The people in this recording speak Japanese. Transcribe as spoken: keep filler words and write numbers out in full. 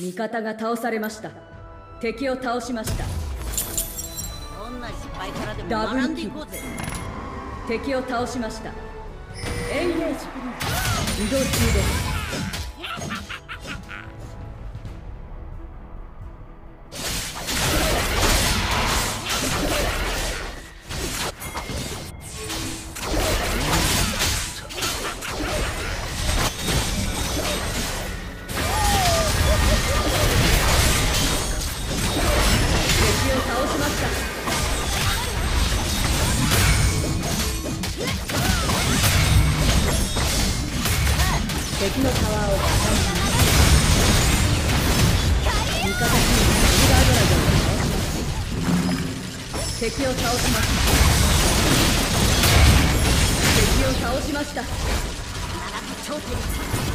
味方が倒されました。敵を倒しました。 どんな失敗からでも学んでいこうぜ。 敵を倒しました。エンゲージ。移動中です。敵のタワーを破壊します。味方チームシルバードラゴンを倒しました。敵を倒しました。敵を倒しました。 必ず頂点に立つ。